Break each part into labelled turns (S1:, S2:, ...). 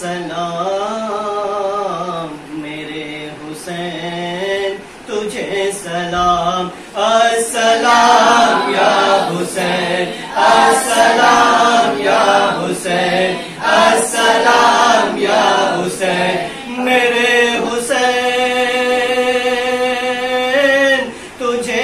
S1: سلام میرے حسین تجھے سلام السلام یا حسین السلام یا حسین السلام یا حسین میرے حسین تجھے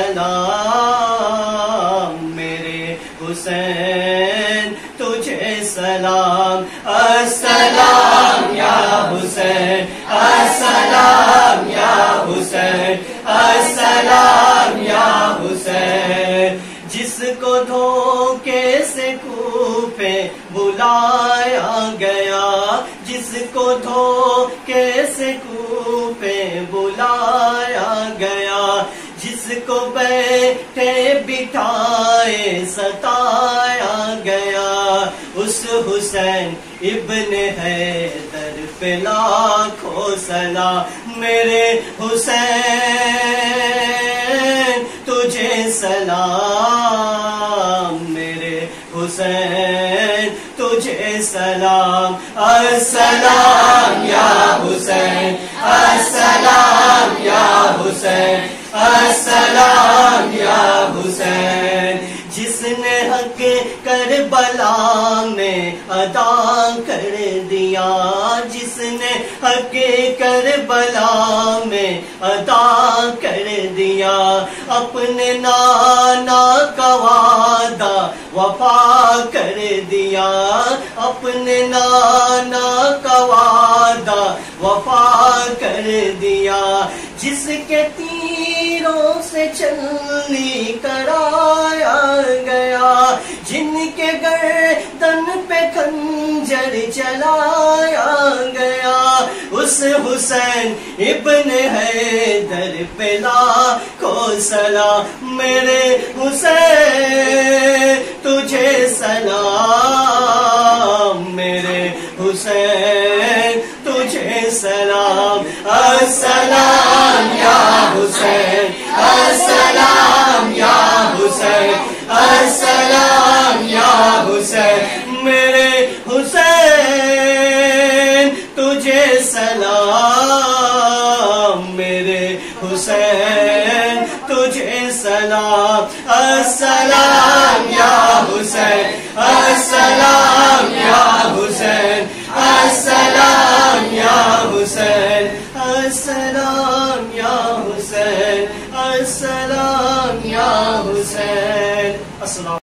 S1: سلام میرے حسین تجھے سلام السلام یا حسین السلام یا حسین السلام یا حسین جس کو دھوکے سے کوفے بلایا گیا جس کو دھوکے سے کوفے بلایا گیا جس کو بیٹھے بٹھائے ستایا گیا اس حسین ابن حیدر پہ لاکھوں سلام میرے حسین تجھے سلام میرے حسین تجھے سلام السلام یا حسین السلام یا حسین السلام یا حسین جس نے حق کربلا میں ادا کر دیا جس نے حق کربلا میں ادا کر دیا اپنے نانا کا وعدہ وفا کر دیا اپنے نانا کا وعدہ وفا کر دیا جس کے تیروں سے چلنی کرایا گیا جن کے گردن پہ خنجر چلایا گیا اس حسین ابن حیدر پہ لاکھوں سلام میرے حسین تجھے سلام میرے حسین تجھے سلام السلام یا حسین السلام یا حسین السلام یا حسین میرے حسین تجھے سلام میرے حسین تجھے سلام السلام یا حسین السلام یا حسین السلام یا حسین السلام یا حسین السلام یا حسین السلام